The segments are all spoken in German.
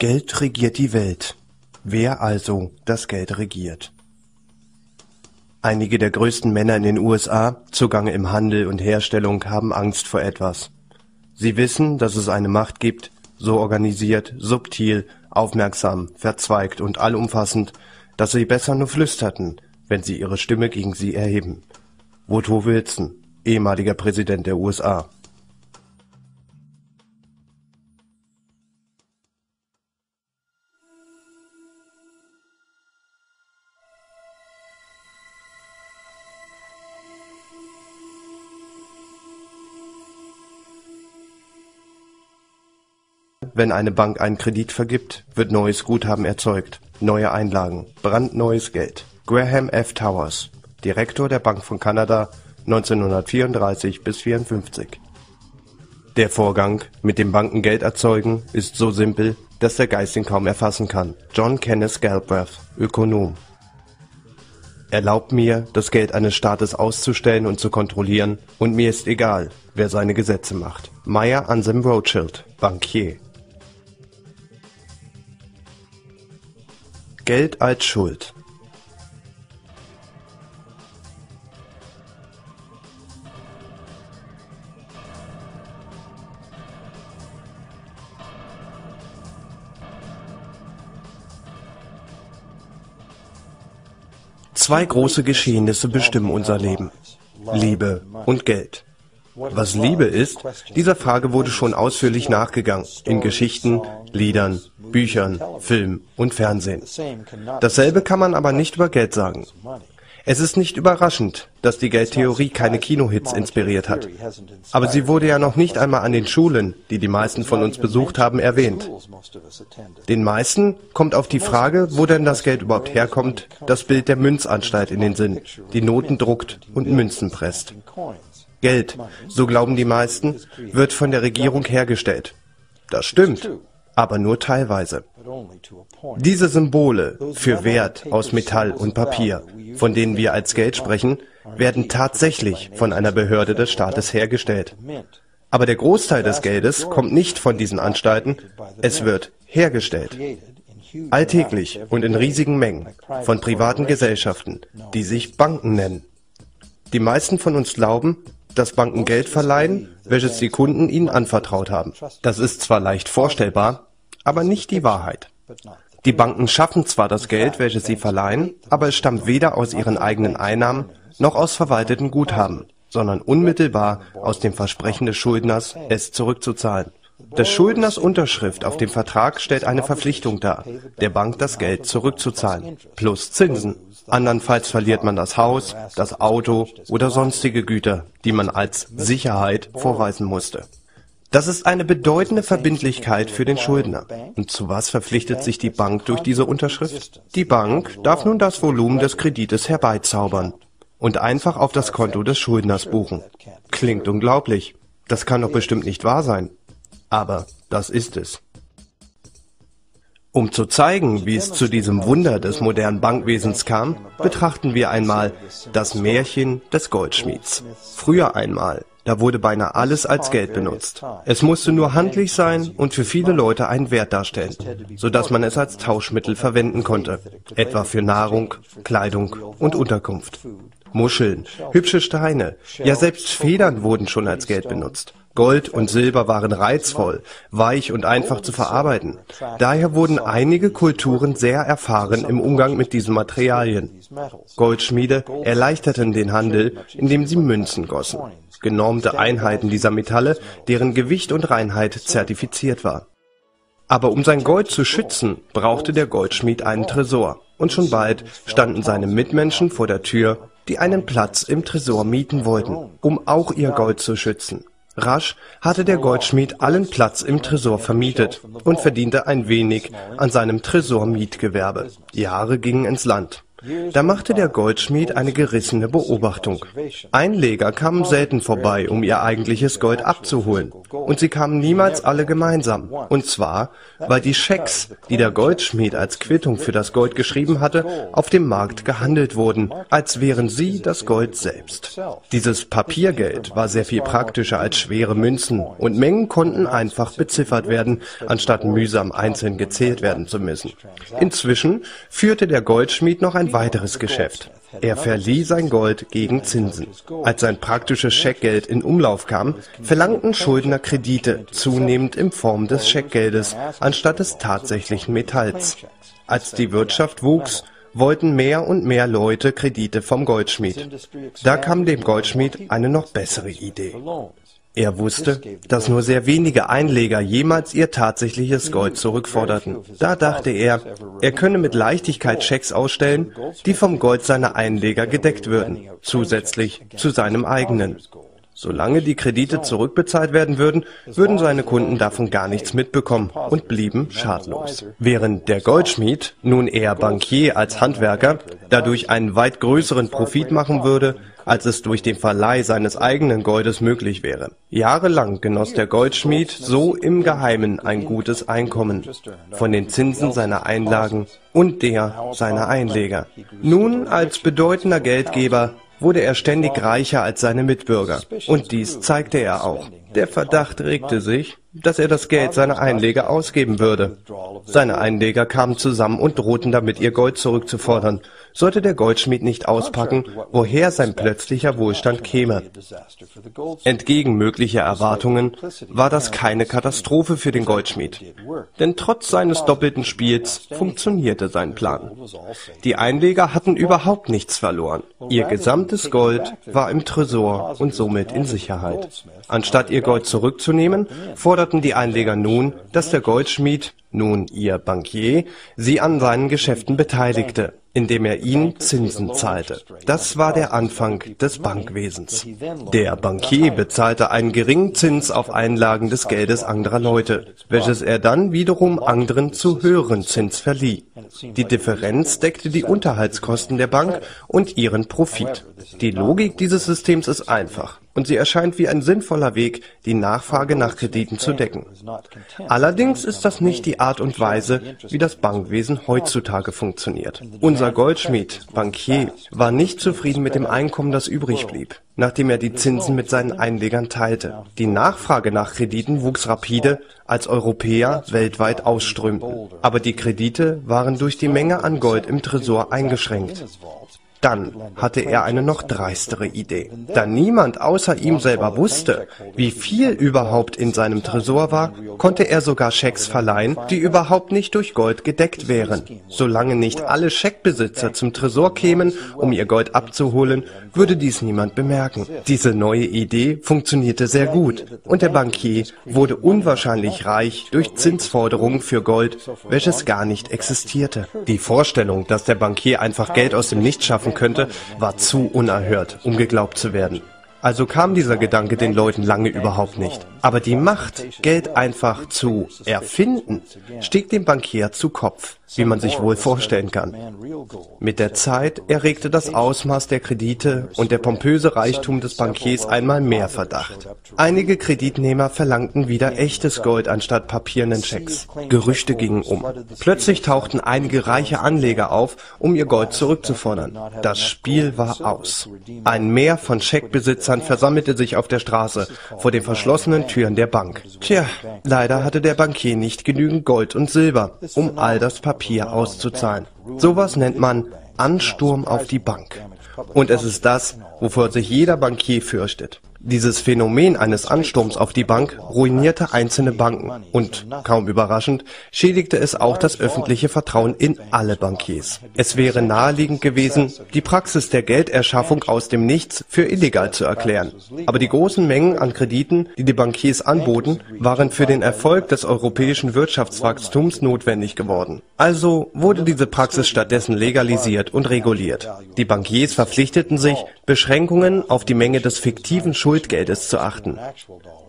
Geld regiert die Welt. Wer also das Geld regiert? Einige der größten Männer in den USA, zugange im Handel und Herstellung, haben Angst vor etwas. Sie wissen, dass es eine Macht gibt, so organisiert, subtil, aufmerksam, verzweigt und allumfassend, dass sie besser nur flüsterten, wenn sie ihre Stimme gegen sie erheben. Woodrow Wilson, ehemaliger Präsident der USA. Wenn eine Bank einen Kredit vergibt, wird neues Guthaben erzeugt, neue Einlagen, brandneues Geld. Graham F. Towers, Direktor der Bank von Kanada, 1934 bis 1954. Der Vorgang, mit dem Banken Geld erzeugen, ist so simpel, dass der Geist ihn kaum erfassen kann. John Kenneth Galbraith, Ökonom. Erlaubt mir, das Geld eines Staates auszustellen und zu kontrollieren, und mir ist egal, wer seine Gesetze macht. Meyer Anselm Rothschild, Bankier. Geld als Schuld. Zwei große Geschehnisse bestimmen unser Leben: Liebe und Geld. Was Liebe ist, dieser Frage wurde schon ausführlich nachgegangen, in Geschichten, Liedern, Büchern, Film und Fernsehen. Dasselbe kann man aber nicht über Geld sagen. Es ist nicht überraschend, dass die Geldtheorie keine Kinohits inspiriert hat. Aber sie wurde ja noch nicht einmal an den Schulen, die die meisten von uns besucht haben, erwähnt. Den meisten kommt auf die Frage, wo denn das Geld überhaupt herkommt, das Bild der Münzanstalt in den Sinn, die Noten druckt und Münzen presst. Geld, so glauben die meisten, wird von der Regierung hergestellt. Das stimmt, aber nur teilweise. Diese Symbole für Wert aus Metall und Papier, von denen wir als Geld sprechen, werden tatsächlich von einer Behörde des Staates hergestellt. Aber der Großteil des Geldes kommt nicht von diesen Anstalten, es wird hergestellt. Alltäglich und in riesigen Mengen von privaten Gesellschaften, die sich Banken nennen. Die meisten von uns glauben, dass Banken Geld verleihen, welches die Kunden ihnen anvertraut haben. Das ist zwar leicht vorstellbar, aber nicht die Wahrheit. Die Banken schaffen zwar das Geld, welches sie verleihen, aber es stammt weder aus ihren eigenen Einnahmen noch aus verwalteten Guthaben, sondern unmittelbar aus dem Versprechen des Schuldners, es zurückzuzahlen. Des Schuldners Unterschrift auf dem Vertrag stellt eine Verpflichtung dar, der Bank das Geld zurückzuzahlen, plus Zinsen. Andernfalls verliert man das Haus, das Auto oder sonstige Güter, die man als Sicherheit vorweisen musste. Das ist eine bedeutende Verbindlichkeit für den Schuldner. Und zu was verpflichtet sich die Bank durch diese Unterschrift? Die Bank darf nun das Volumen des Kredites herbeizaubern und einfach auf das Konto des Schuldners buchen. Klingt unglaublich. Das kann doch bestimmt nicht wahr sein. Aber das ist es. Um zu zeigen, wie es zu diesem Wunder des modernen Bankwesens kam, betrachten wir einmal das Märchen des Goldschmieds. Früher einmal, da wurde beinahe alles als Geld benutzt. Es musste nur handlich sein und für viele Leute einen Wert darstellen, sodass man es als Tauschmittel verwenden konnte, etwa für Nahrung, Kleidung und Unterkunft. Muscheln, hübsche Steine, ja selbst Federn wurden schon als Geld benutzt. Gold und Silber waren reizvoll, weich und einfach zu verarbeiten. Daher wurden einige Kulturen sehr erfahren im Umgang mit diesen Materialien. Goldschmiede erleichterten den Handel, indem sie Münzen gossen, genormte Einheiten dieser Metalle, deren Gewicht und Reinheit zertifiziert war. Aber um sein Gold zu schützen, brauchte der Goldschmied einen Tresor. Und schon bald standen seine Mitmenschen vor der Tür, die einen Platz im Tresor mieten wollten, um auch ihr Gold zu schützen. Rasch hatte der Goldschmied allen Platz im Tresor vermietet und verdiente ein wenig an seinem Tresormietgewerbe. Jahre gingen ins Land. Da machte der Goldschmied eine gerissene Beobachtung. Einleger kamen selten vorbei, um ihr eigentliches Gold abzuholen. Und sie kamen niemals alle gemeinsam. Und zwar, weil die Schecks, die der Goldschmied als Quittung für das Gold geschrieben hatte, auf dem Markt gehandelt wurden, als wären sie das Gold selbst. Dieses Papiergeld war sehr viel praktischer als schwere Münzen und Mengen konnten einfach beziffert werden, anstatt mühsam einzeln gezählt werden zu müssen. Inzwischen führte der Goldschmied noch ein weiteres Geschäft. Er verlieh sein Gold gegen Zinsen. Als sein praktisches Scheckgeld in Umlauf kam, verlangten Schuldner Kredite, zunehmend in Form des Scheckgeldes, anstatt des tatsächlichen Metalls. Als die Wirtschaft wuchs, wollten mehr und mehr Leute Kredite vom Goldschmied. Da kam dem Goldschmied eine noch bessere Idee. Er wusste, dass nur sehr wenige Einleger jemals ihr tatsächliches Gold zurückforderten. Da dachte er, er könne mit Leichtigkeit Schecks ausstellen, die vom Gold seiner Einleger gedeckt würden, zusätzlich zu seinem eigenen. Solange die Kredite zurückbezahlt werden würden, würden seine Kunden davon gar nichts mitbekommen und blieben schadlos. Während der Goldschmied, nun eher Bankier als Handwerker, dadurch einen weit größeren Profit machen würde, als es durch den Verleih seines eigenen Goldes möglich wäre. Jahrelang genoss der Goldschmied so im Geheimen ein gutes Einkommen von den Zinsen seiner Einlagen und der seiner Einleger. Nun als bedeutender Geldgeber wurde er ständig reicher als seine Mitbürger. Und dies zeigte er auch. Der Verdacht regte sich, dass er das Geld seiner Einleger ausgeben würde. Seine Einleger kamen zusammen und drohten damit, ihr Gold zurückzufordern, sollte der Goldschmied nicht auspacken, woher sein plötzlicher Wohlstand käme. Entgegen möglicher Erwartungen war das keine Katastrophe für den Goldschmied. Denn trotz seines doppelten Spiels funktionierte sein Plan. Die Einleger hatten überhaupt nichts verloren. Ihr gesamtes Gold war im Tresor und somit in Sicherheit. Anstatt ihr Gold zurückzunehmen, forderten die Einleger nun, dass der Goldschmied, nun ihr Bankier, sie an seinen Geschäften beteiligte, indem er ihnen Zinsen zahlte. Das war der Anfang des Bankwesens. Der Bankier bezahlte einen geringen Zins auf Einlagen des Geldes anderer Leute, welches er dann wiederum anderen zu höheren Zins verlieh. Die Differenz deckte die Unterhaltskosten der Bank und ihren Profit. Die Logik dieses Systems ist einfach. Und sie erscheint wie ein sinnvoller Weg, die Nachfrage nach Krediten zu decken. Allerdings ist das nicht die Art und Weise, wie das Bankwesen heutzutage funktioniert. Unser Goldschmied, Bankier, war nicht zufrieden mit dem Einkommen, das übrig blieb, nachdem er die Zinsen mit seinen Einlegern teilte. Die Nachfrage nach Krediten wuchs rapide, als Europäer weltweit ausströmten. Aber die Kredite waren durch die Menge an Gold im Tresor eingeschränkt. Dann hatte er eine noch dreistere Idee. Da niemand außer ihm selber wusste, wie viel überhaupt in seinem Tresor war, konnte er sogar Schecks verleihen, die überhaupt nicht durch Gold gedeckt wären. Solange nicht alle Scheckbesitzer zum Tresor kämen, um ihr Gold abzuholen, würde dies niemand bemerken. Diese neue Idee funktionierte sehr gut und der Bankier wurde unwahrscheinlich reich durch Zinsforderungen für Gold, welches gar nicht existierte. Die Vorstellung, dass der Bankier einfach Geld aus dem Nichts schaffen könnte, war zu unerhört, um geglaubt zu werden. Also kam dieser Gedanke den Leuten lange überhaupt nicht. Aber die Macht, Geld einfach zu erfinden, stieg dem Bankier zu Kopf, wie man sich wohl vorstellen kann. Mit der Zeit erregte das Ausmaß der Kredite und der pompöse Reichtum des Bankiers einmal mehr Verdacht. Einige Kreditnehmer verlangten wieder echtes Gold anstatt papierenden Schecks. Gerüchte gingen um. Plötzlich tauchten einige reiche Anleger auf, um ihr Gold zurückzufordern. Das Spiel war aus. Ein Meer von Scheckbesitzern versammelte sich auf der Straße vor den verschlossenen Türen der Bank. Tja, leider hatte der Bankier nicht genügend Gold und Silber, um all das Papier auszuzahlen. Sowas nennt man Ansturm auf die Bank. Und es ist das, wovor sich jeder Bankier fürchtet. Dieses Phänomen eines Ansturms auf die Bank ruinierte einzelne Banken und, kaum überraschend, schädigte es auch das öffentliche Vertrauen in alle Bankiers. Es wäre naheliegend gewesen, die Praxis der Gelderschaffung aus dem Nichts für illegal zu erklären. Aber die großen Mengen an Krediten, die die Bankiers anboten, waren für den Erfolg des europäischen Wirtschaftswachstums notwendig geworden. Also wurde diese Praxis stattdessen legalisiert und reguliert. Die Bankiers verpflichteten sich, Beschränkungen auf die Menge des fiktiven Schuldgeldes zu achten.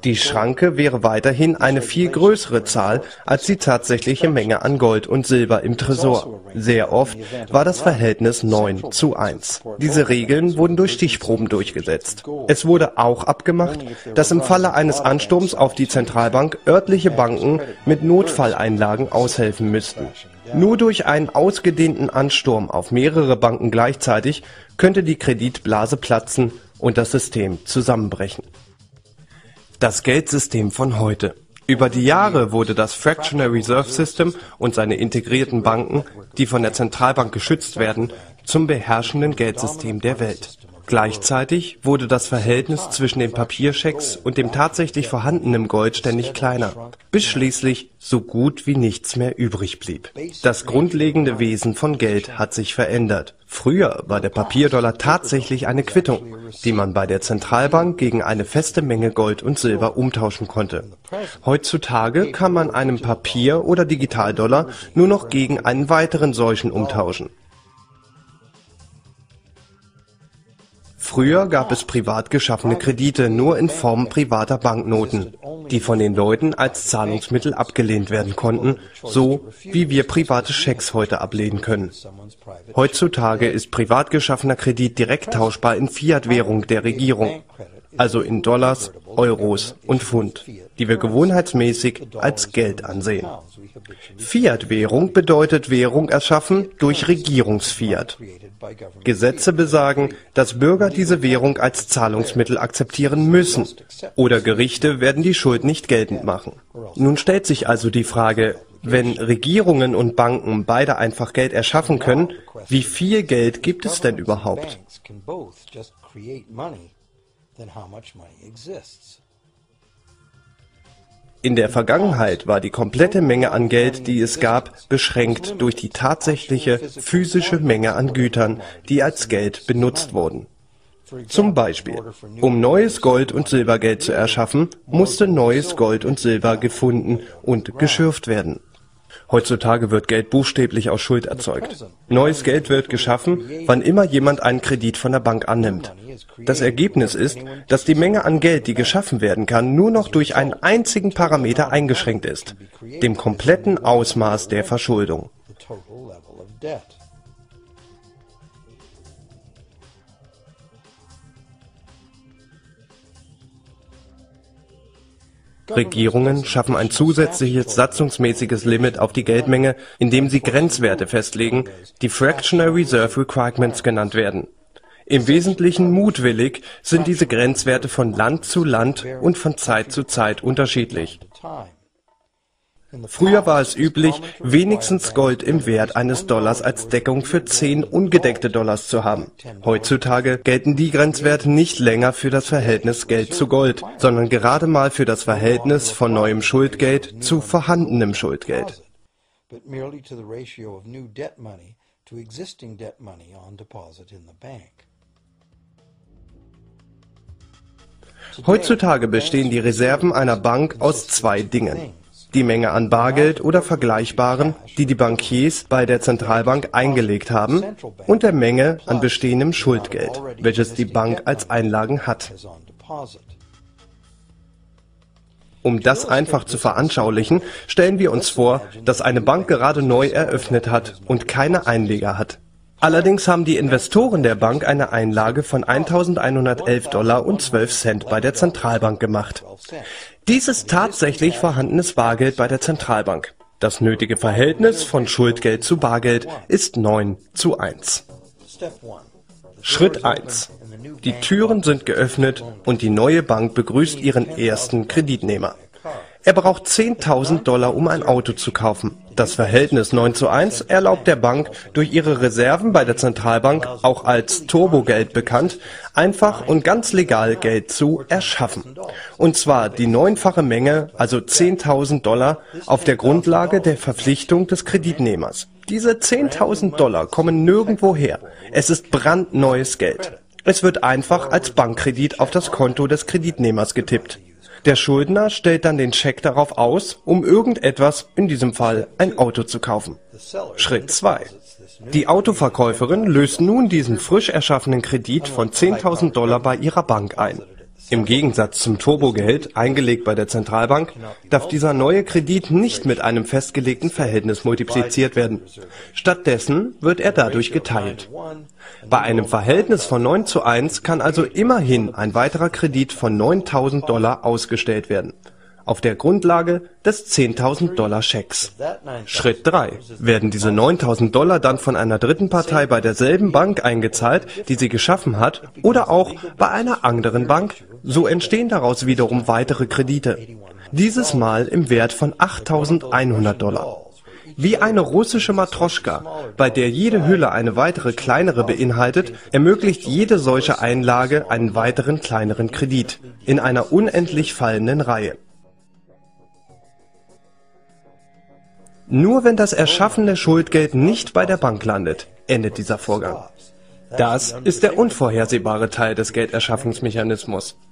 Die Schranke wäre weiterhin eine viel größere Zahl als die tatsächliche Menge an Gold und Silber im Tresor. Sehr oft war das Verhältnis 9:1. Diese Regeln wurden durch Stichproben durchgesetzt. Es wurde auch abgemacht, dass im Falle eines Ansturms auf die Zentralbank örtliche Banken mit Notfalleinlagen aushelfen müssten. Nur durch einen ausgedehnten Ansturm auf mehrere Banken gleichzeitig könnte die Kreditblase platzen und das System zusammenbrechen. Das Geldsystem von heute. Über die Jahre wurde das Fractional Reserve System und seine integrierten Banken, die von der Zentralbank geschützt werden, zum beherrschenden Geldsystem der Welt. Gleichzeitig wurde das Verhältnis zwischen den Papierschecks und dem tatsächlich vorhandenen Gold ständig kleiner, bis schließlich so gut wie nichts mehr übrig blieb. Das grundlegende Wesen von Geld hat sich verändert. Früher war der Papierdollar tatsächlich eine Quittung, die man bei der Zentralbank gegen eine feste Menge Gold und Silber umtauschen konnte. Heutzutage kann man einen Papier- oder Digitaldollar nur noch gegen einen weiteren solchen umtauschen. Früher gab es privat geschaffene Kredite nur in Form privater Banknoten, die von den Leuten als Zahlungsmittel abgelehnt werden konnten, so wie wir private Schecks heute ablehnen können. Heutzutage ist privat geschaffener Kredit direkt tauschbar in Fiat-Währung der Regierung, also in Dollars, Euros und Pfund, die wir gewohnheitsmäßig als Geld ansehen. Fiat-Währung bedeutet Währung erschaffen durch Regierungsfiat. Gesetze besagen, dass Bürger diese Währung als Zahlungsmittel akzeptieren müssen, oder Gerichte werden die Schuld nicht geltend machen. Nun stellt sich also die Frage, wenn Regierungen und Banken beide einfach Geld erschaffen können, wie viel Geld gibt es denn überhaupt? In der Vergangenheit war die komplette Menge an Geld, die es gab, beschränkt durch die tatsächliche physische Menge an Gütern, die als Geld benutzt wurden. Zum Beispiel, um neues Gold- und Silbergeld zu erschaffen, musste neues Gold und Silber gefunden und geschürft werden. Heutzutage wird Geld buchstäblich aus Schuld erzeugt. Neues Geld wird geschaffen, wann immer jemand einen Kredit von der Bank annimmt. Das Ergebnis ist, dass die Menge an Geld, die geschaffen werden kann, nur noch durch einen einzigen Parameter eingeschränkt ist, dem kompletten Ausmaß der Verschuldung. Regierungen schaffen ein zusätzliches satzungsmäßiges Limit auf die Geldmenge, indem sie Grenzwerte festlegen, die Fractional Reserve Requirements genannt werden. Im Wesentlichen mutwillig sind diese Grenzwerte von Land zu Land und von Zeit zu Zeit unterschiedlich. Früher war es üblich, wenigstens Gold im Wert eines Dollars als Deckung für 10 ungedeckte Dollars zu haben. Heutzutage gelten die Grenzwerte nicht länger für das Verhältnis Geld zu Gold, sondern gerade mal für das Verhältnis von neuem Schuldgeld zu vorhandenem Schuldgeld. Heutzutage bestehen die Reserven einer Bank aus 2 Dingen. Die Menge an Bargeld oder Vergleichbaren, die die Bankiers bei der Zentralbank eingelegt haben, und der Menge an bestehendem Schuldgeld, welches die Bank als Einlagen hat. Um das einfach zu veranschaulichen, stellen wir uns vor, dass eine Bank gerade neu eröffnet hat und keine Einleger hat. Allerdings haben die Investoren der Bank eine Einlage von 1.111 Dollar und 12 Cent bei der Zentralbank gemacht. Dies ist tatsächlich vorhandenes Bargeld bei der Zentralbank. Das nötige Verhältnis von Schuldgeld zu Bargeld ist 9:1. Schritt 1. Die Türen sind geöffnet und die neue Bank begrüßt ihren ersten Kreditnehmer. Er braucht 10.000 Dollar, um ein Auto zu kaufen. Das Verhältnis 9:1 erlaubt der Bank, durch ihre Reserven bei der Zentralbank, auch als Turbogeld bekannt, einfach und ganz legal Geld zu erschaffen. Und zwar die 9-fache Menge, also 10.000 Dollar, auf der Grundlage der Verpflichtung des Kreditnehmers. Diese 10.000 Dollar kommen nirgendwo her. Es ist brandneues Geld. Es wird einfach als Bankkredit auf das Konto des Kreditnehmers getippt. Der Schuldner stellt dann den Scheck darauf aus, um irgendetwas, in diesem Fall ein Auto zu kaufen. Schritt 2. Die Autoverkäuferin löst nun diesen frisch erschaffenen Kredit von 10.000 Dollar bei ihrer Bank ein. Im Gegensatz zum Turbogeld, eingelegt bei der Zentralbank, darf dieser neue Kredit nicht mit einem festgelegten Verhältnis multipliziert werden. Stattdessen wird er dadurch geteilt. Bei einem Verhältnis von 9:1 kann also immerhin ein weiterer Kredit von $9.000 ausgestellt werden. Auf der Grundlage des $10.000-Schecks. Schritt 3. Werden diese $9.000 dann von einer dritten Partei bei derselben Bank eingezahlt, die sie geschaffen hat, oder auch bei einer anderen Bank, so entstehen daraus wiederum weitere Kredite. Dieses Mal im Wert von $8.100. Wie eine russische Matroschka, bei der jede Hülle eine weitere kleinere beinhaltet, ermöglicht jede solche Einlage einen weiteren kleineren Kredit in einer unendlich fallenden Reihe. Nur wenn das erschaffene Schuldgeld nicht bei der Bank landet, endet dieser Vorgang. Das ist der unvorhersehbare Teil des Gelderschaffungsmechanismus.